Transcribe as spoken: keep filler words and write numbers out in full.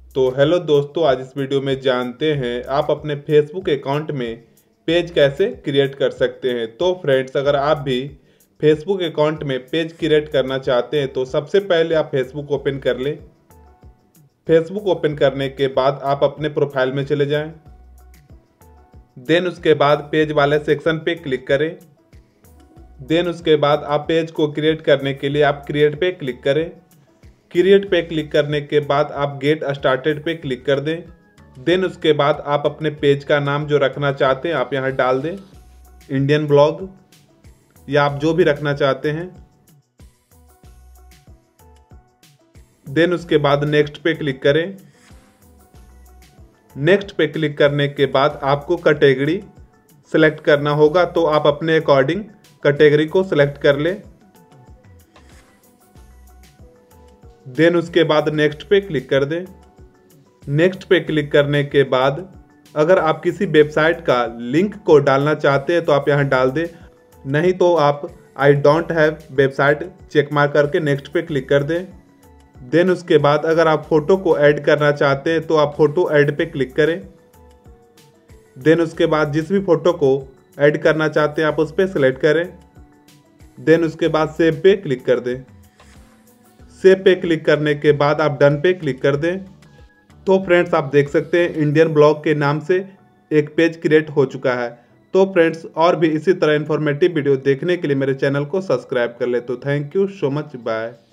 तो हेलो दोस्तों, आज इस वीडियो में जानते हैं आप अपने फेसबुक अकाउंट में पेज कैसे क्रिएट कर सकते हैं। तो फ्रेंड्स, अगर आप भी फेसबुक अकाउंट में पेज क्रिएट करना चाहते हैं तो सबसे पहले आप फेसबुक ओपन कर लें। फेसबुक ओपन करने के बाद आप अपने प्रोफाइल में चले जाएं। देन उसके बाद पेज वाले सेक्शन पे क्लिक करें। देन उसके बाद आप पेज को क्रिएट करने के लिए आप क्रिएट पे क्लिक करें। क्रिएट पे क्लिक करने के बाद आप गेट स्टार्टेड पे क्लिक कर दें। देन उसके बाद आप अपने पेज का नाम जो रखना चाहते हैं आप यहाँ डाल दें, इंडियन ब्लॉग या आप जो भी रखना चाहते हैं। देन उसके बाद नेक्स्ट पे क्लिक करें। नेक्स्ट पे क्लिक करने के बाद आपको कैटेगरी सेलेक्ट करना होगा, तो आप अपने अकॉर्डिंग कैटेगरी को सेलेक्ट कर लें। देन उसके बाद नेक्स्ट पे क्लिक कर दें। नेक्स्ट पे क्लिक करने के बाद अगर आप किसी वेबसाइट का लिंक को डालना चाहते हैं तो आप यहाँ डाल दें, नहीं तो आप I don't have website check mark करके नेक्स्ट पे क्लिक कर दें। देन उसके बाद अगर आप फोटो को ऐड करना चाहते हैं तो आप फोटो ऐड पे क्लिक करें। देन उसके बाद जिस भी फोटो को ऐड करना चाहते हैं आप उस पर सेलेक्ट करें। देन उसके बाद सेव पे क्लिक कर दें। सेव पे क्लिक करने के बाद आप डन पे क्लिक कर दें। तो फ्रेंड्स, आप देख सकते हैं इंडियन ब्लॉग के नाम से एक पेज क्रिएट हो चुका है। तो फ्रेंड्स, और भी इसी तरह इन्फॉर्मेटिव वीडियो देखने के लिए मेरे चैनल को सब्सक्राइब कर ले। तो thank you so much, bye.